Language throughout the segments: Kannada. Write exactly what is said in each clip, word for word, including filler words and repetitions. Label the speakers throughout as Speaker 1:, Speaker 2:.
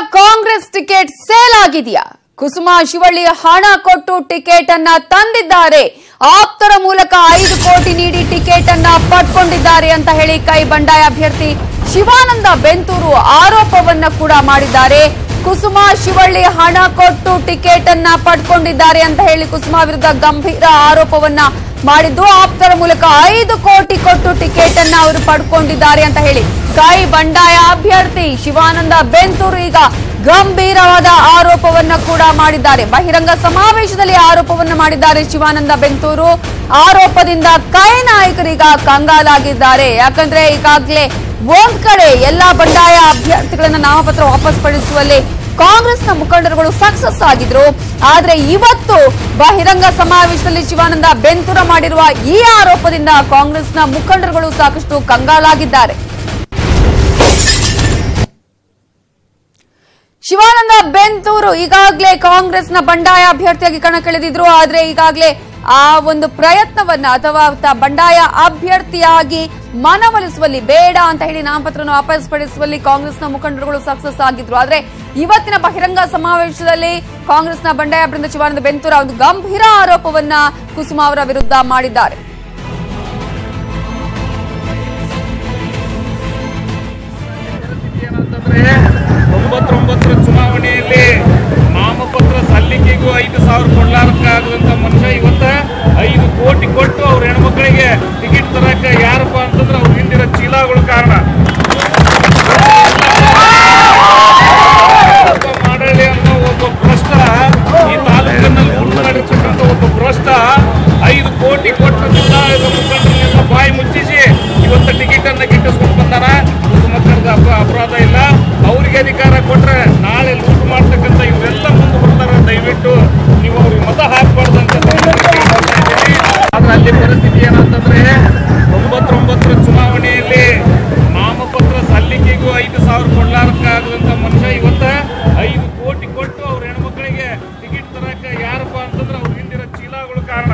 Speaker 1: ಕಾಂಗ್ರೆಸ್ ಟಿಕೆಟ್ ಸೇಲ್ ಆಗಿದೆಯಾ? ಕುಸುಮಾ ಶಿವಳ್ಳಿ ಹಣ ಕೊಟ್ಟು ಟಿಕೆಟ್ ಅನ್ನ ತಂದಿದ್ದಾರೆ, ಆಪ್ತರ ಮೂಲಕ ಐದು ಕೋಟಿ ನೀಡಿ ಟಿಕೆಟ್ ಅನ್ನ ಪಡ್ಕೊಂಡಿದ್ದಾರೆ ಅಂತ ಹೇಳಿ ಕೈ ಬಂಡಾಯ ಅಭ್ಯರ್ಥಿ ಶಿವಾನಂದ ಬೆಂತೂರು ಆರೋಪವನ್ನ ಕೂಡ ಮಾಡಿದ್ದಾರೆ. ಕುಸುಮಾ ಶಿವಳ್ಳಿ ಹಣ ಕೊಟ್ಟು ಟಿಕೆಟ್ ಅನ್ನ ಪಡ್ಕೊಂಡಿದ್ದಾರೆ ಅಂತ ಹೇಳಿ ಕುಸುಮಾ ವಿರುದ್ಧ ಗಂಭೀರ ಆರೋಪವನ್ನ ಮಾಡಿದ್ದು, ಆಪ್ತರ ಮೂಲಕ ಐದು ಕೋಟಿ ಕೊಟ್ಟು ಟಿಕೆಟ್ ಅನ್ನ ಅವರು ಪಡ್ಕೊಂಡಿದ್ದಾರೆ ಅಂತ ಹೇಳಿ ಕೈ ಬಂಡಾಯ ಅಭ್ಯರ್ಥಿ ಶಿವಾನಂದ ಬೆಂತೂರು ಈಗ ಗಂಭೀರವಾದ ಆರೋಪವನ್ನ ಕೂಡ ಮಾಡಿದ್ದಾರೆ. ಬಹಿರಂಗ ಸಮಾವೇಶದಲ್ಲಿ ಆರೋಪವನ್ನ ಮಾಡಿದ್ದಾರೆ ಶಿವಾನಂದ ಬೆಂತೂರು. ಆರೋಪದಿಂದ ಕೈ ನಾಯಕರೀಗ ಕಂಗಾಲಾಗಿದ್ದಾರೆ. ಯಾಕಂದ್ರೆ ಈಗಾಗಲೇ ಒಂದ್ ಕಡೆ ಎಲ್ಲಾ ಬಂಡಾಯ ಅಭ್ಯರ್ಥಿಗಳನ್ನ ನಾಮಪತ್ರ ವಾಪಸ್ ಪಡಿಸುವಲ್ಲಿ ಕಾಂಗ್ರೆಸ್ನ ಮುಖಂಡರುಗಳು ಸಕ್ಸಸ್ ಆಗಿದ್ರು. ಆದ್ರೆ ಇವತ್ತು ಬಹಿರಂಗ ಸಮಾವೇಶದಲ್ಲಿ ಶಿವಾನಂದ ಬೆಂತೂರ ಮಾಡಿರುವ ಈ ಆರೋಪದಿಂದ ಕಾಂಗ್ರೆಸ್ನ ಮುಖಂಡರುಗಳು ಸಾಕಷ್ಟು ಕಂಗಾಲಾಗಿದ್ದಾರೆ. ಶಿವಾನಂದ ಬೆಂತೂರು ಈಗಾಗಲೇ ಕಾಂಗ್ರೆಸ್ನ ಬಂಡಾಯ ಅಭ್ಯರ್ಥಿಯಾಗಿ ಕಣಕ್ಕಿಳಿದಿದ್ರು. ಆದ್ರೆ ಈಗಾಗಲೇ ಆ ಒಂದು ಪ್ರಯತ್ನವನ್ನ ಅಥವಾ ಬಂಡಾಯ ಅಭ್ಯರ್ಥಿಯಾಗಿ ಮನವೊಲಿಸುವಲ್ಲಿ ಬೇಡ ಅಂತ ಹೇಳಿ ನಾಮಪತ್ರವನ್ನು ವಾಪಸ್ ಪಡಿಸುವಲ್ಲಿ ಕಾಂಗ್ರೆಸ್ನ ಮುಖಂಡರುಗಳು ಸಕ್ಸಸ್ ಆಗಿದ್ರು. ಆದ್ರೆ ಇವತ್ತಿನ ಬಹಿರಂಗ ಸಮಾವೇಶದಲ್ಲಿ ಕಾಂಗ್ರೆಸ್ನ ಬಂಡಾಯ ಅಭ್ಯರ್ಥಿ ಶಿವಾನಂದ ಬೆಂತೂರ ಒಂದು ಗಂಭೀರ ಆರೋಪವನ್ನ ಕುಸುಮಾ ಅವರ ವಿರುದ್ಧ ಮಾಡಿದ್ದಾರೆ.
Speaker 2: ತೊಂಬತ್ತೊಂಬತ್ತರ ಚುನಾವಣೆಯಲ್ಲಿ ನಾಮಪತ್ರ ಸಲ್ಲಿಕೆಗೂ ಐದು ಸಾವಿರ ಕೊಡ್ಲಾರಕ್ಕಾಗದಂತ ಮನುಷ್ಯ ಇವತ್ತ ಐದು ಕೋಟಿ ಕೊಟ್ಟು ಅವ್ರ ಹೆಣ್ಮಕ್ಳಿಗೆ ಟಿಕೆಟ್ ತರಕ ಯಾರಪ್ಪ ಅಂತಂದ್ರೆ ಅವ್ರ ಹಿಂದಿರೋ ಚೀಲಗಳು ಕಾರಣ. ಮಾಡಲಿ ಅನ್ನೋ ಒಬ್ಬ ಭ್ರಷ್ಟ ಈ ತಾಲೂಕಿನಲ್ಲಿ ಮಾಡಿರ್ತಕ್ಕಂಥ ಒಬ್ಬ ಭ್ರಷ್ಟ ಐದು ಕೋಟಿ ಕೊಟ್ಟದಿಂದ ಮುಖಂಡರನ್ನೆಲ್ಲ ಬಾಯಿ ಮುಚ್ಚಿಸಿ ಇವತ್ತ ಟಿಕೆಟ್ ಅನ್ನ ಗಿಟ್ಟಿಸ್ಕೊಂಡು ಬಂದಾರ. ಮಕ್ಕಳಿಗೆ ಅಪರಾಧ ಇಲ್ಲ, ಅವ್ರಿಗೆ ಅಧಿಕಾರ ಕೊಟ್ರೆ ನಾಳೆ ಲೂಟ್ ಮಾಡ್ತಕ್ಕಂಥ ಇವರೆಲ್ಲ ಮುಂದೆ ಬರ್ತಾರೆ. ದಯವಿಟ್ಟು ನೀವು ಅವ್ರಿಗೆ ಮತ ಹಾಕಬಾರ್ದು ಅಂತ ಆದ್ರೆ ಅಲ್ಲಿ ಪರಿಸ್ಥಿತಿ ಏನಂತಂದ್ರೆ ತೊಂಬತ್ತೊಂಬತ್ತರ ಚುನಾವಣೆಯಲ್ಲಿ ನಾಮಪತ್ರ ಸಲ್ಲಿಕೆಗೂ ಐದು ಸಾವಿರ ಕೊಡ್ಲಾರಕ್ಕಾಗದಂತ ಮನುಷ್ಯ ಇವತ್ತ ಐದು ಕೋಟಿ ಕೊಟ್ಟು ಅವ್ರ ಹೆಣ್ಮಕ್ಳಿಗೆ ಟಿಕೆಟ್ ತರಕ ಯಾರಪ್ಪ ಅಂತಂದ್ರೆ ಅವ್ರ ಹಿಂದಿರೋ ಚೀಲಗಳು ಕಾರಣ.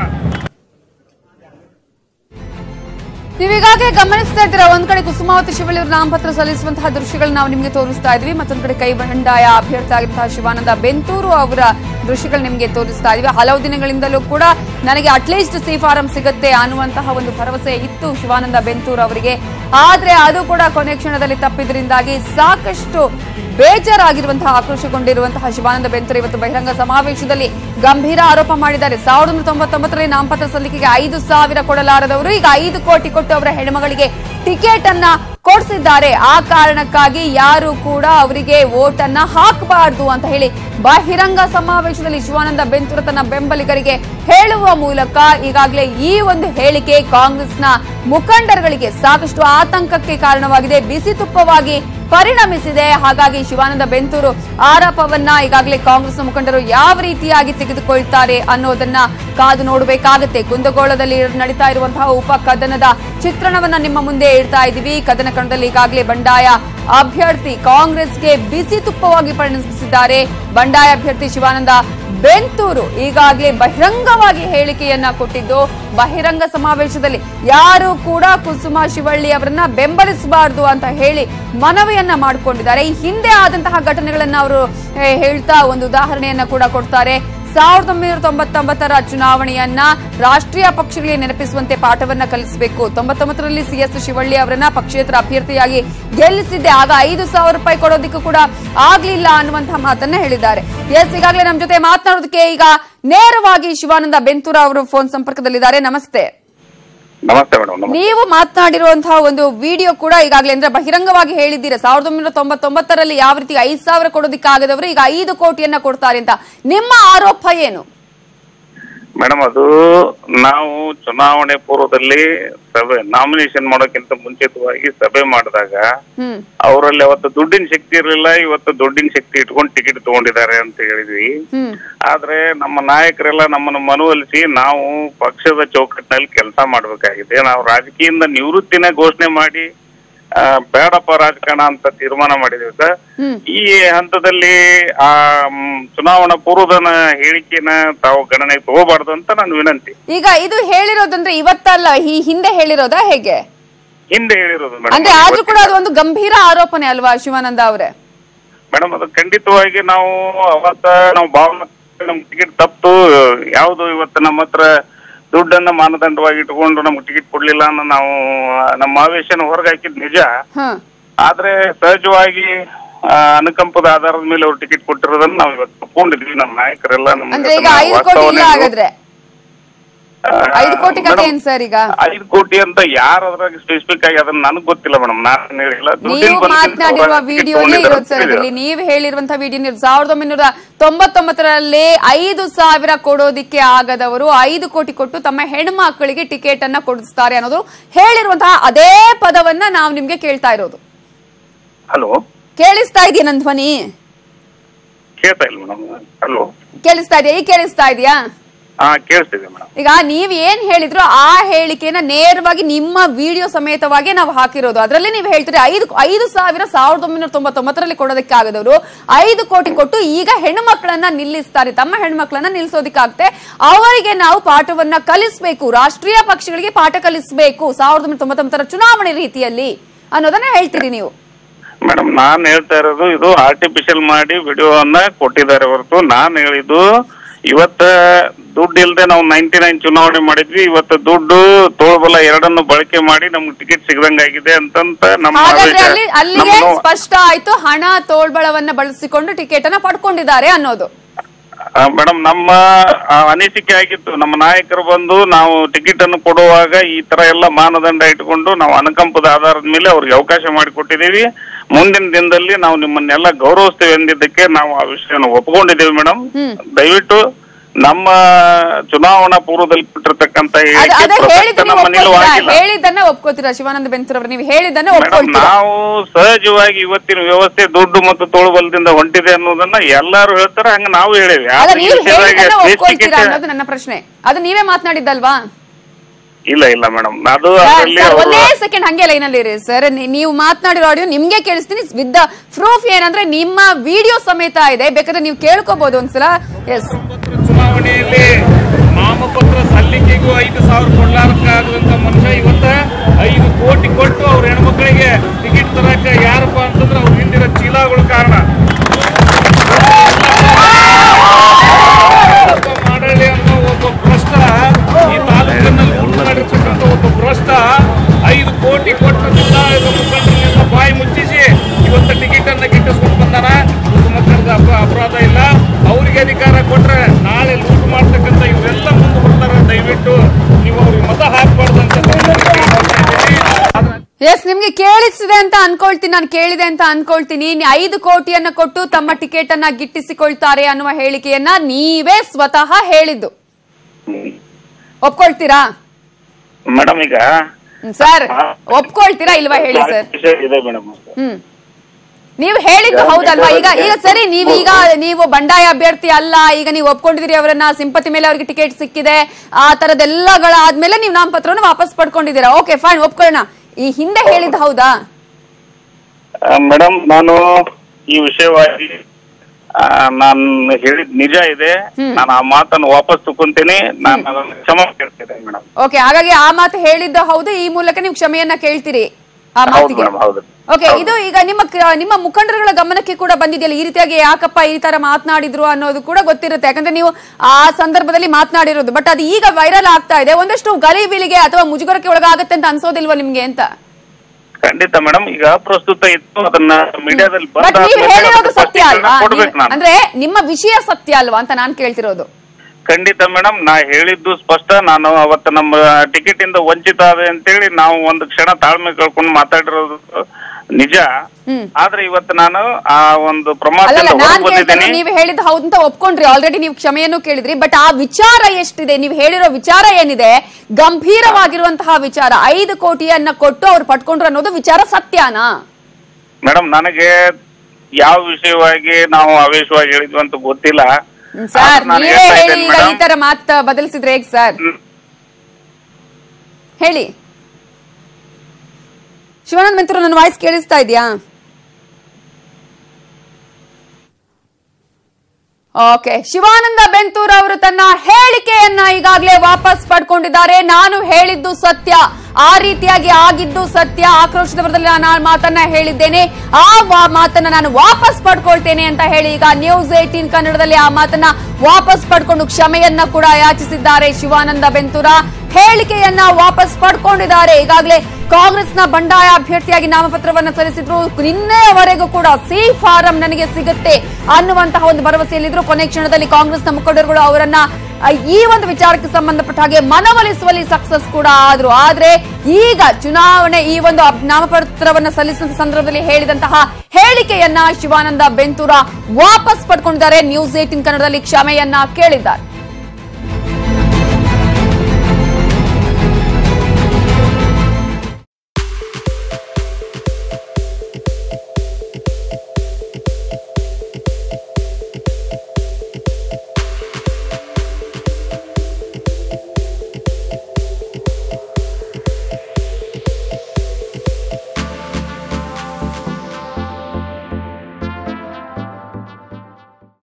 Speaker 1: ನೀವೀಗಾಗಲೇ ಗಮನಿಸ್ತಾ ಇದ್ದೀರಾ, ಒಂದ್ ಕಡೆ ಕುಸುಮಾವತಿ ಶಿವಳ್ಳಿ ಅವರು ನಾಮಪತ್ರ ಸಲ್ಲಿಸುವಂತಹ ದೃಶ್ಯಗಳನ್ನ ನಾವು ನಿಮಗೆ ತೋರಿಸ್ತಾ ಇದ್ವಿ. ಮತ್ತೊಂದ್ ಕಡೆ ಕೈ ಬಂಡಾಯ ಅಭ್ಯರ್ಥಿ ಆಗಿರುವಂತಹ ಶಿವಾನಂದ ಬೆಂತೂರು ಅವರ ದೃಶ್ಯಗಳು ನಿಮಗೆ ತೋರಿಸ್ತಾ ಇದ್ವಿ. ಹಲವು ದಿನಗಳಿಂದಲೂ ಕೂಡ ನನಗೆ ಅಟ್ಲೀಸ್ಟ್ ಸಿ ಫಾರಂ ಸಿಗುತ್ತೆ ಅನ್ನುವಂತಹ ಒಂದು ಭರವಸೆ ಇತ್ತು ಶಿವಾನಂದ ಬೆಂತೂರು ಅವರಿಗೆ. ಆದ್ರೆ ಅದು ಕೂಡ ಕೊನೆ ಕ್ಷಣದಲ್ಲಿ ತಪ್ಪಿದ್ರಿಂದಾಗಿ ಸಾಕಷ್ಟು ಬೇಜಾರಾಗಿರುವಂತಹ ಆಕ್ರೋಶಗೊಂಡಿರುವಂತಹ ಶಿವಾನಂದ ಬೆಂತೂರು ಇವತ್ತು ಬಹಿರಂಗ ಸಮಾವೇಶದಲ್ಲಿ ಗಂಭೀರ ಆರೋಪ ಮಾಡಿದ್ದಾರೆ. ಸಾವಿರದ ಒಂಬೈನೂರ ತೊಂಬತ್ತೊಂಬತ್ತರಲ್ಲಿ ನಾಮಪತ್ರ ಸಲ್ಲಿಕೆಗೆ ಐದು ಸಾವಿರ ಕೊಡಲಾರದವರು ಈಗ ಐದು ಕೋಟಿ ಕೊಟ್ಟು ಅವರ ಹೆಣ್ಮಗಳಿಗೆ ಟಿಕೆಟ್ ಅನ್ನ ಕೊಡಿಸಿದ್ದಾರೆ. ಆ ಕಾರಣಕ್ಕಾಗಿ ಯಾರು ಕೂಡ ಅವರಿಗೆ ವೋಟ್ ಅನ್ನ ಹಾಕಬಾರದು ಅಂತ ಹೇಳಿ ಬಹಿರಂಗ ಸಮಾವೇಶದಲ್ಲಿ ಶಿವಾನಂದ ಬೆಂತೂರು ತನ್ನ ಬೆಂಬಲಿಗರಿಗೆ ಹೇಳುವ ಮೂಲಕ ಈಗಾಗಲೇ ಈ ಒಂದು ಹೇಳಿಕೆ ಕಾಂಗ್ರೆಸ್ನ ಮುಖಂಡರುಗಳಿಗೆ ಸಾಕಷ್ಟು ಆತಂಕಕ್ಕೆ ಕಾರಣವಾಗಿದೆ, ಬಿಸಿ ತುಪ್ಪವಾಗಿ ಪರಿಣಮಿಸಿದೆ. ಹಾಗಾಗಿ ಶಿವಾನಂದ ಬೆಂತೂರು ಆರೋಪವನ್ನ ಈಗಾಗಲೇ ಕಾಂಗ್ರೆಸ್ನ ಮುಖಂಡರು ಯಾವ ರೀತಿಯಾಗಿ ತೆಗೆದುಕೊಳ್ತಾರೆ ಅನ್ನೋದನ್ನ ಕಾದು ನೋಡಬೇಕಾಗುತ್ತೆ. ಕುಂದಗೋಳದಲ್ಲಿ ನಡೀತಾ ಇರುವಂತಹ ಉಪ ಕದನದ ಚಿತ್ರಣವನ್ನ ನಿಮ್ಮ ಮುಂದೆ ಇಡ್ತಾ ಇದ್ದೀವಿ. ಕದನ ಕಣದಲ್ಲಿ ಈಗಾಗಲೇ ಬಂಡಾಯ ಅಭ್ಯರ್ಥಿ ಕಾಂಗ್ರೆಸ್ಗೆ ಬಿಸಿ ತುಪ್ಪವಾಗಿ ಪರಿಣಮಿಸಿದ್ದಾರೆ. ಬಂಡಾಯ ಅಭ್ಯರ್ಥಿ ಶಿವಾನಂದ ಬೆಂತೂರು ಈಗಾಗಲೇ ಬಹಿರಂಗವಾಗಿ ಹೇಳಿಕೆಯನ್ನ ಕೊಟ್ಟಿದ್ದು, ಬಹಿರಂಗ ಸಮಾವೇಶದಲ್ಲಿ ಯಾರು ಕೂಡ ಕುಸುಮಾ ಶಿವಳ್ಳಿ ಅವರನ್ನ ಬೆಂಬಲಿಸಬಾರದು ಅಂತ ಹೇಳಿ ಮನವಿಯನ್ನ ಮಾಡಿಕೊಂಡಿದ್ದಾರೆ. ಈ ಹಿಂದೆ ಆದಂತಹ ಘಟನೆಗಳನ್ನ ಅವರು ಹೇಳ್ತಾ ಒಂದು ಉದಾಹರಣೆಯನ್ನ ಕೂಡ ಕೊಡ್ತಾರೆ. ಸಾವಿರದ ಒಂಬೈನೂರ ತೊಂಬತ್ತೊಂಬತ್ತರ ಚುನಾವಣೆಯನ್ನ ರಾಷ್ಟ್ರೀಯ ಪಕ್ಷಗಳಿಗೆ ನೆನಪಿಸುವಂತೆ ಪಾಠವನ್ನ ಕಲಿಸಬೇಕು. ತೊಂಬತ್ತೊಂಬತ್ತರಲ್ಲಿ ಸಿಎಸ್ ಶಿವಳ್ಳಿ ಅವರನ್ನ ಪಕ್ಷೇತರ ಅಭ್ಯರ್ಥಿಯಾಗಿ ಗೆಲ್ಲಿಸಿದ್ದೆ, ಆಗ ಐದು ಸಾವಿರ ರೂಪಾಯಿ ಕೊಡೋದಕ್ಕೂ ಕೂಡ ಆಗ್ಲಿಲ್ಲ ಅನ್ನುವಂತಹ ಮಾತನ್ನ ಹೇಳಿದ್ದಾರೆ. ಎಸ್, ಈಗಾಗಲೇ ನಮ್ಮ ಜೊತೆ ಮಾತನಾಡೋದಕ್ಕೆ ಈಗ ನೇರವಾಗಿ ಶಿವಾನಂದ ಬೆಂತೂರ ಅವರು ಫೋನ್ ಸಂಪರ್ಕದಲ್ಲಿದ್ದಾರೆ. ನಮಸ್ತೆ.
Speaker 3: ನಮಸ್ತೆ ಮೇಡಮ್.
Speaker 1: ನೀವು ಮಾತನಾಡಿರುವಂತಹ ಒಂದು ವಿಡಿಯೋ ಕೂಡ ಈಗಾಗಲೇ ಅಂದ್ರೆ ಬಹಿರಂಗವಾಗಿ ಹೇಳಿದ್ದೀರಾ, ಸಾವಿರದ ಒಂಬೈನೂರ ತೊಂಬತ್ತೊಂಬತ್ತರಲ್ಲಿ ಯಾವ ರೀತಿ ಐದು ಸಾವಿರ ಕೊಡೋದಕ್ಕಾಗದವರು ಈಗ ಐದು ಕೋಟಿಯನ್ನ ಕೊಡ್ತಾರೆ ಅಂತ. ನಿಮ್ಮ ಆರೋಪ ಏನು
Speaker 3: ಮೇಡಮ್? ಅದು ನಾವು ಚುನಾವಣೆ ಪೂರ್ವದಲ್ಲಿ ಸಭೆ ನಾಮಿನೇಷನ್ ಮಾಡೋಕ್ಕಿಂತ ಮುಂಚಿತವಾಗಿ ಸಭೆ ಮಾಡಿದಾಗ ಅವರಲ್ಲಿ ಅವತ್ತು ದುಡ್ಡಿನ ಶಕ್ತಿ ಇರಲಿಲ್ಲ, ಇವತ್ತು ದುಡ್ಡಿನ ಶಕ್ತಿ ಇಟ್ಕೊಂಡು ಟಿಕೆಟ್ ತಗೊಂಡಿದ್ದಾರೆ ಅಂತ ಹೇಳಿದ್ವಿ. ಆದ್ರೆ ನಮ್ಮ ನಾಯಕರೆಲ್ಲ ನಮ್ಮನ್ನು ಮನವೊಲಿಸಿ ನಾವು ಪಕ್ಷದ ಚೌಕಟ್ಟಿನಲ್ಲಿ ಕೆಲಸ ಮಾಡ್ಬೇಕಾಗಿದೆ. ನಾವು ರಾಜಕೀಯದಿಂದ ನಿವೃತ್ತಿನ ಘೋಷಣೆ ಮಾಡಿ ಬೇಡಪ್ಪ ರಾಜಕಾರಣ ಅಂತ ತೀರ್ಮಾನ ಮಾಡಿದೀವಿ ಸರ್. ಈ ಹಂತದಲ್ಲಿ ಆ ಚುನಾವಣಾ ಪೂರ್ವದ ಹೇಳಿಕೆನ ತಾವು ಗಣನೆಗೆ ತಗೋಬಾರ್ದು ಅಂತ ನಾನು ವಿನಂತಿ.
Speaker 1: ಈಗ ಇದು ಹೇಳಿರೋದಂದ್ರೆ ಇವತ್ತಲ್ಲ, ಈ ಹಿಂದೆ ಹೇಳಿರೋದಾ ಹೇಗೆ?
Speaker 3: ಹಿಂದೆ ಹೇಳಿರೋದು
Speaker 1: ಅಂದ್ರೆ ಆದ್ರೂ ಕೂಡ ಅದು ಒಂದು ಗಂಭೀರ ಆರೋಪನೆ ಅಲ್ವಾ ಶಿವಾನಂದ ಅವರೇ?
Speaker 3: ಮೇಡಮ್ ಅದು ಖಂಡಿತವಾಗಿ ನಾವು ಅವತ್ತ ನಾವು ಭಾವನೆ ನಮ್ ಟಿಕೆಟ್ ತಪ್ಪು ಯಾವ್ದು ಇವತ್ತು ನಮ್ಮ ಹತ್ರ ದುಡ್ಡನ್ನ ಮಾನದಂಡವಾಗಿ ಇಟ್ಕೊಂಡು ನಮ್ಗೆ ಟಿಕೆಟ್ ಕೊಡ್ಲಿಲ್ಲ ಅನ್ನೋ ನಾವು ನಮ್ಮ ಆವೇಶನ ಹೊರಗೆ ಹಾಕಿದ್ ನಿಜ. ಆದ್ರೆ ಸಹಜವಾಗಿ ಅನುಕಂಪದ ಆಧಾರದ ಮೇಲೆ ಅವ್ರು ಟಿಕೆಟ್ ಕೊಟ್ಟಿರೋದನ್ನ ನಾವು ಇವತ್ತು ತಪ್ಕೊಂಡಿದ್ವಿ. ನಮ್ಮ ನಾಯಕರೆಲ್ಲ
Speaker 1: ಐದು ಕೋಟಿ ಸರ್ ಈಗ
Speaker 3: ಐದು ಕೋಟಿ ಅಂತ ಯಾರು ಅದ್ರಾಗ ಸ್ಪೆಸಿಫಿಕ್ ಆಗಿ ಅದನ್ನ ನನಗ್ ಗೊತ್ತಿಲ್ಲ ಮೇಡಮ್. ನಾನು ಹೇಳಿಲ್ಲ.
Speaker 1: ನೀವು ಮಾತನಾಡಿರುವ ವಿಡಿಯೋನೇ ಇರೋದು ಸರ್ ಅದರಲ್ಲಿ. ನೀವು ಹೇಳಿರುವಂತಹ ವಿಡಿಯೋ ಸಾವಿರದ ಒಂಬೈನೂರ ತೊಂಬತ್ತೊಂಬತ್ತರಲ್ಲಿ ಐದು ಸಾವಿರ ಕೊಡೋದಿಕ್ಕೆ ಆಗದವರು ಐದು ಕೋಟಿ ಕೊಟ್ಟು ತಮ್ಮ ಹೆಣ್ಮಕ್ಳಿಗೆ ಟಿಕೆಟ್ ಅನ್ನ ಕೊಡಿಸ್ತಾರೆ ಅನ್ನೋದು ಹೇಳಿರುವಂತಹ ಅದೇ ಪದವನ್ನ ನಾವು ನಿಮ್ಗೆ ಕೇಳ್ತಾ ಇರೋದು.
Speaker 3: ಹಲೋ,
Speaker 1: ಕೇಳಿಸ್ತಾ ಇದೆಯಾ ನನ್ನ ಧ್ವನಿ?
Speaker 3: ಕೇಳ್ತಾ ಇಲ್ಲ ಮೇಡಮ್. ಹಲೋ,
Speaker 1: ಕೇಳಿಸ್ತಾ ಇದೆಯಾ? ಈಗ ಕೇಳಿಸ್ತಾ ಇದೆಯಾ?
Speaker 3: ಈಗ
Speaker 1: ನೀವ್ ಏನ್ ಹೇಳಿದ್ರು ಆ ಹೇಳಿಕೆನ ನೇರವಾಗಿ ನಿಮ್ಮ ವಿಡಿಯೋ ಸಮೇತವಾಗಿ ನಾವು ಹಾಕಿರೋದು. ಅದರಲ್ಲಿ ನೀವು ಹೇಳ್ತೀರಿ ಐದು ಐದು ಸಾವಿರ ಸಾವಿರದ ಒಂಬೈನೂರ ತೊಂಬತ್ತೊಂಬತ್ತರಲ್ಲಿ ಕೊಡೋದಕ್ಕೆ ಆಗದವರು ಐದು ಕೋಟಿ ಕೊಟ್ಟು ಈಗ ಹೆಣ್ಣು ಮಕ್ಕಳನ್ನ ನಿಲ್ಲಿಸ್ತಾರೆ, ತಮ್ಮ ಹೆಣ್ಣು ಮಕ್ಕಳನ್ನ ನಿಲ್ಲಿಸೋದಕ್ಕಾಗತ್ತೆ, ಅವರಿಗೆ ನಾವು ಪಾಠವನ್ನ ಕಲಿಸಬೇಕು, ರಾಷ್ಟ್ರೀಯ ಪಕ್ಷಗಳಿಗೆ ಪಾಠ ಕಲಿಸಬೇಕು ಸಾವಿರದ ಒಂಬೈನೂರ ತೊಂಬತ್ತೊಂಬತ್ತರ ಚುನಾವಣೆ ರೀತಿಯಲ್ಲಿ ಅನ್ನೋದನ್ನ ಹೇಳ್ತೀರಿ ನೀವು.
Speaker 3: ಮೇಡಮ್ ನಾನ್ ಹೇಳ್ತಾ ಇರೋದು ಇದು ಆರ್ಟಿಫಿಷಿಯಲ್ ಮಾಡಿ ವಿಡಿಯೋವನ್ನ ಕೊಟ್ಟಿದ್ದಾರೆ ಹೊರತು ನಾನು ಹೇಳಿದ್ದು ಇವತ್ತ ದುಡ್ಡು ಇಲ್ಲದೆ ನಾವು ನೈನ್ಟಿ ನೈನ್ ಚುನಾವಣೆ ಮಾಡಿದ್ವಿ. ಇವತ್ತು ದುಡ್ಡು ತೋಳ್ಬಲ ಎರಡನ್ನು ಬಳಕೆ ಮಾಡಿ ನಮ್ಗೆ ಟಿಕೆಟ್ ಸಿಗದಂಗಾಗಿದೆ ಅಂತಂತ ನಮ್ಮ
Speaker 1: ಅಲ್ಲಿಗೆ ಸ್ಪಷ್ಟ ಆಯ್ತು. ಹಣ ತೋಳ್ಬಳವನ್ನ ಬಳಸಿಕೊಂಡು ಟಿಕೆಟ್ ಅನ್ನ ಪಡ್ಕೊಂಡಿದ್ದಾರೆ ಅನ್ನೋದು
Speaker 3: ಮೇಡಮ್ ನಮ್ಮ ಅನಿಸಿಕೆ ಆಗಿತ್ತು. ನಮ್ಮ ನಾಯಕರು ಬಂದು ನಾವು ಟಿಕೆಟ್ ಅನ್ನು ಕೊಡುವಾಗ ಈ ತರ ಎಲ್ಲ ಮಾನದಂಡ ಇಟ್ಕೊಂಡು ನಾವು ಅನುಕಂಪದ ಆಧಾರದ ಮೇಲೆ ಅವ್ರಿಗೆ ಅವಕಾಶ ಮಾಡಿಕೊಟ್ಟಿದ್ದೀವಿ. ಮುಂದಿನ ದಿನದಲ್ಲಿ ನಾವು ನಿಮ್ಮನ್ನೆಲ್ಲ ಗೌರವಿಸ್ತೇವೆ ಎಂದಿದ್ದಕ್ಕೆ ನಾವು ಆ ವಿಷಯವನ್ನು ಒಪ್ಕೊಂಡಿದ್ದೇವೆ ಮೇಡಮ್. ದಯವಿಟ್ಟು ನಮ್ಮ ಚುನಾವಣಾ ಪೂರ್ವದಲ್ಲಿ ಕೊಟ್ಟಿರ್ತಕ್ಕಂತ
Speaker 1: ಹೇಳಿದ್ದನ್ನ ಒಪ್ಕೋತೀರಾ ಶಿವಾನಂದ ಬೆಂತೂರ್ ಅವರು? ನೀವು ಹೇಳಿದ್ದನ್ನ ಒಪ್ಕೊಳ್ತೀರಾ?
Speaker 3: ನಾವು ಸಹಜವಾಗಿ ಇವತ್ತಿನ ವ್ಯವಸ್ಥೆ ದುಡ್ಡು ಮತ್ತು ತೋಳುಬಲದಿಂದ ಹೊಂಟಿದೆ ಅನ್ನೋದನ್ನ ಎಲ್ಲಾರು ಹೇಳ್ತಾರೆ, ಹಂಗ ನಾವು ಹೇಳಿವಿ.
Speaker 1: ಅನ್ನೋದು ನನ್ನ ಪ್ರಶ್ನೆ. ಅದು ನೀವೇ ಮಾತನಾಡಿದ್ದಲ್ವಾ?
Speaker 3: ಇಲ್ಲ ಇಲ್ಲ ಮೇಡಮ್, ಅದು
Speaker 1: ಒಂದೇ ಸೆಕೆಂಡ್ ಹಂಗೆ ಲೈನ್ ಅಲ್ಲಿ ಇರಿ ಸರ್. ನೀವು ಮಾತನಾಡಿರೋ ಆಡಿಯೋ ನಿಮ್ಗೆ ಕೇಳಿಸ್ತೀನಿ ವಿತ್ ಪ್ರೂಫ್. ಏನಂದ್ರೆ ನಿಮ್ಮ ವಿಡಿಯೋ ಸಮೇತ ಇದೆ, ಬೇಕಾದ್ರೆ ನೀವು ಕೇಳ್ಕೋಬಹುದು ಒಂದ್ಸಲ. ಎಸ್,
Speaker 2: ಚುನಾವಣೆಯಲ್ಲಿ ನಾಮಪತ್ರ ಸಲ್ಲಿಕೆಗೂ ಐದು ಸಾವಿರ ಕೊಡ್ಲಾರಕ್ಕಾಗದಂತ ಮನುಷ್ಯ ಇವತ್ತ ಐದು ಕೋಟಿ ಕೊಟ್ಟು ಅವ್ರ ಹೆಣ್ಮಕ್ಳಿಗೆ ಟಿಕೆಟ್ ತರಕ ಯಾರಪ್ಪ ಅಂತಂದ್ರೆ ಅವ್ರ ಹಿಂದಿರೋ ಚೀಲಗಳು ಕಾರಣ. ಮಾಡಲಿ ಅನ್ನೋ ಒಬ್ಬ ಭ್ರಷ್ಟ ಈ ತಾಲೂಕಿನಲ್ಲಿ ಮಾಡಿರ್ತಕ್ಕಂಥ ಒಬ್ಬ ಭ್ರಷ್ಟ ಐದು ಕೋಟಿ ಕೊಟ್ಟದಿಂದ ಮುಖಂಡರನ್ನೆಲ್ಲ ಬಾಯಿ ಮುಚ್ಚಿಸಿ ಇವತ್ತ ಟಿಕೆಟ್ ಅನ್ನ ಗಿಟ್ಟಿಸ್ಕೊಂಡು ಬಂದಾನ. ಮಕ್ಕಳದ ಅಪರಾಧ ಇಲ್ಲ, ಅವ್ರಿಗೆ ಅಧಿಕಾರ ಕೊಟ್ರೆ ನಾಳೆ ಲೂಟ್ ಮಾಡ್ತಕ್ಕಂಥ ಇವರೆಲ್ಲ ಮುಂದೆ ಬರ್ತಾರೆ. ದಯವಿಟ್ಟು ನೀವು ಅವ್ರಿಗೆ ಮತ ಹಾಕ್ಬಾರ್ದಂತ.
Speaker 1: ಎಸ್, ನಿಮ್ಗೆ ಕೇಳಿಸಿದೆ ಅಂತ ಅನ್ಕೊಳ್ತೀನಿ, ನಾನು ಕೇಳಿದೆ ಅಂತ ಅನ್ಕೊಳ್ತೀನಿ. ಐದು ಕೋಟಿಯನ್ನ ಕೊಟ್ಟು ತಮ್ಮ ಟಿಕೆಟ್ ಅನ್ನ ಗಿಟ್ಟಿಸಿಕೊಳ್ತಾರೆ ಅನ್ನುವ ಹೇಳಿಕೆಯನ್ನ ನೀವೇ ಸ್ವತಃ ಹೇಳಿದ್ದು. ಒಪ್ಕೊಳ್ತೀರಾ
Speaker 3: ಮೇಡಮ್? ಈಗ
Speaker 1: ಸರ್ ಒಪ್ಕೊಳ್ತೀರಾ ಇಲ್ವಾ ಹೇಳಿ ಸರ್. ಹ್ಮ್, ನೀವು ಹೇಳಿದ್ದು ಹೌದಲ್ವಾ? ಈಗ ಈಗ ಸರಿ, ನೀವೀಗ ನೀವು ಬಂಡಾಯ ಅಭ್ಯರ್ಥಿ ಅಲ್ಲ, ಈಗ ನೀವು ಒಪ್ಕೊಂಡಿದ್ದೀರಿ ಅವರನ್ನ, ಸಿಂಪತಿ ಮೇಲೆ ಅವ್ರಿಗೆ ಟಿಕೆಟ್ ಸಿಕ್ಕಿದೆ, ಆ ತರದೆಲ್ಲಗಳಾದ್ಮೇಲೆ ನೀವು ನಾಮಪತ್ರವನ್ನು ವಾಪಸ್ ಪಡ್ಕೊಂಡಿದ್ದೀರಾ. Okay fine, ಒಪ್ಕೊಳ್ಳೋಣ. ಈ ಹಿಂದೆ ಹೇಳಿದ್ದು ಹೌದಾ?
Speaker 3: ಮೇಡಮ್ ನಾನು ಈ ವಿಷಯವಾಗಿ ನಾನು ಹೇಳಿದ್ ನಿಜ ಇದೆ. ನಾನು ಆ ಮಾತನ್ನು ವಾಪಸ್ ತಗೊಂತೀನಿ. ನಾನು ಅದನ್ನು ಕ್ಷಮೆ ಕೇಳ್ತೇನೆ ಮೇಡಮ್.
Speaker 1: ಓಕೆ, ಹಾಗಾಗಿ ಆ ಮಾತು ಹೇಳಿದ್ದು ಹೌದು, ಈ ಮೂಲಕ ನೀವು ಕ್ಷಮೆಯನ್ನ ಕೇಳ್ತೀರಿ ಆ ಮಾತಿಗೆ. ಓಕೆ, ಇದು ಈಗ ನಿಮ್ಮ ನಿಮ್ಮ ಮುಖಂಡರುಗಳ ಗಮನಕ್ಕೆ ಕೂಡ ಬಂದಿದೆಯಲ್ಲ, ಈ ರೀತಿಯಾಗಿ ಯಾಕಪ್ಪ ಈ ತರ ಮಾತನಾಡಿದ್ರು ಅನ್ನೋದು ಕೂಡ ಗೊತ್ತಿರುತ್ತೆ, ಯಾಕಂದ್ರೆ ನೀವು ಆ ಸಂದರ್ಭದಲ್ಲಿ ಮಾತನಾಡಿರೋದು. ಬಟ್ ಅದು ಈಗ ವೈರಲ್ ಆಗ್ತಾ ಇದೆ. ಒಂದಷ್ಟು ಗಲಿಬಿಲಿಗೆ ಅಥವಾ ಮುಜುಗರಕ್ಕೆ ಒಳಗಾಗತ್ತೆ ಅಂತ ಅನ್ಸೋದಿಲ್ವಾ ನಿಮ್ಗೆ ಅಂತ?
Speaker 3: ಖಂಡಿತ ಮೇಡಮ್, ಈಗ ಪ್ರಸ್ತುತ ಇತ್ತು, ಅದನ್ನ ಮೀಡಿಯಾದಲ್ಲಿ
Speaker 1: ನೀವು ಹೇಳಿರೋದು ಸತ್ಯ ಅಲ್ವಾ? ಅಂದ್ರೆ ನಿಮ್ಮ ವಿಷಯ ಸತ್ಯ ಅಲ್ವಾ ಅಂತ ನಾನ್ ಕೇಳ್ತಿರೋದು.
Speaker 3: ಖಂಡಿತ ಮೇಡಮ್, ನಾ ಹೇಳಿದ್ದು ಸ್ಪಷ್ಟ. ನಾನು ಅವತ್ತು ನಮ್ಮ ಟಿಕೆಟ್ ಇಂದ ವಂಚಿತ ಆದೆ ಅಂತೇಳಿ ನಾವು ಒಂದು ಕ್ಷಣ ತಾಳ್ಮೆ ಕಳ್ಕೊಂಡು ಮಾತಾಡಿರೋದು ನಿಜ. ಆದ್ರೆ ಇವತ್ತು ನಾನು ಆ ಒಂದು ಪ್ರಮಾಣದಲ್ಲಿ
Speaker 1: ನೀವು ಹೇಳಿದ್ದು ಹೌದು ಅಂತ ಒಪ್ಕೊಂಡ್ರಿ, ಆಲ್ರೆಡಿ ನೀವು ಕ್ಷಮೆಯನ್ನು ಕೇಳಿದ್ರಿ. ಬಟ್ ಆ ವಿಚಾರ ಎಷ್ಟಿದೆ, ನೀವು ಹೇಳಿರೋ ವಿಚಾರ ಏನಿದೆ ಗಂಭೀರವಾಗಿರುವಂತಹ ವಿಚಾರ, ಐದು ಕೋಟಿಯನ್ನ ಕೊಟ್ಟು ಅವ್ರು ಪಡ್ಕೊಂಡ್ರು ಅನ್ನೋದು ವಿಚಾರ ಸತ್ಯನಾ?
Speaker 3: ಮೇಡಮ್ ನನಗೆ ಯಾವ ವಿಷಯವಾಗಿ ನಾವು ಆವೇಶವಾಗಿ ಹೇಳಿದ್ವಿ ಅಂತ ಗೊತ್ತಿಲ್ಲ
Speaker 1: ಸರ್. ನೀವೇ ಹೇಳಿ, ಈಗ ಈ ತರ ಮಾತು ಬದಲಿಸಿದ್ರೆ ಹೇಗೆ ಸರ್? ಹೇಳಿ ಶಿವಾನಂದ ಬೆಂತೂರ್, ನನ್ನ ವಾಯ್ಸ್ ಕೇಳಿಸ್ತಾ ಇದೆಯಾ? ಓಕೆ, ಶಿವಾನಂದ ಬೆಂತೂರ್ ಅವರು ತನ್ನ ಹೇಳಿಕೆಯನ್ನ ಈಗಾಗಲೇ ವಾಪಸ್ ಪಡ್ಕೊಂಡಿದ್ದಾರೆ. ನಾನು ಹೇಳಿದ್ದು ಸತ್ಯ, ಆ ರೀತಿಯಾಗಿ ಆಗಿದ್ದು ಸತ್ಯ. ಆಕ್ರೋಶದ ವರದಲ್ಲಿ ನಾನು ಮಾತನ್ನ ಹೇಳಿದ್ದೇನೆ, ಆ ಮಾತನ್ನ ನಾನು ವಾಪಸ್ ಪಡ್ಕೊಳ್ತೇನೆ ಅಂತ ಹೇಳಿ ಈಗ ನ್ಯೂಸ್ ಏಟೀನ್ ಕನ್ನಡದಲ್ಲಿ ಆ ಮಾತನ್ನ ವಾಪಸ್ ಪಡ್ಕೊಂಡು ಕ್ಷಮೆಯನ್ನ ಕೂಡ ಯಾಚಿಸಿದ್ದಾರೆ ಶಿವಾನಂದ ಬೆಂತೂರ. ಹೇಳಿಕೆಯನ್ನ ವಾಪಸ್ ಪಡ್ಕೊಂಡಿದ್ದಾರೆ. ಈಗಾಗಲೇ ಕಾಂಗ್ರೆಸ್ನ ಬಂಡಾಯ ಅಭ್ಯರ್ಥಿಯಾಗಿ ನಾಮಪತ್ರವನ್ನ ಸಲ್ಲಿಸಿದ್ರು. ನಿನ್ನೆಯವರೆಗೂ ಕೂಡ ಸಿ ಫಾರಂ ನನಗೆ ಸಿಗುತ್ತೆ ಅನ್ನುವಂತಹ ಒಂದು ಭರವಸೆಯಲ್ಲಿದ್ರು. ಕೊನೆ ಕ್ಷಣದಲ್ಲಿ ಕಾಂಗ್ರೆಸ್ನ ಮುಖಂಡರುಗಳು ಅವರನ್ನ ಈ ಒಂದು ವಿಚಾರಕ್ಕೆ ಸಂಬಂಧಪಟ್ಟ ಹಾಗೆ ಮನವೊಲಿಸುವಲ್ಲಿ ಸಕ್ಸಸ್ ಕೂಡ ಆದ್ರು. ಆದ್ರೆ ಈಗ ಚುನಾವಣೆ ಈ ಒಂದು ನಾಮಪತ್ರವನ್ನ ಸಲ್ಲಿಸುವ ಸಂದರ್ಭದಲ್ಲಿ ಹೇಳಿದಂತಹ ಹೇಳಿಕೆಯನ್ನ ಶಿವಾನಂದ ಬೆಂತೂರ ವಾಪಸ್ ಪಡ್ಕೊಂಡಿದ್ದಾರೆ. ನ್ಯೂಸ್ ಏಟೀನ್ ಕನ್ನಡದಲ್ಲಿ ಕ್ಷಮೆಯನ್ನ ಕೇಳಿದ್ದಾರೆ.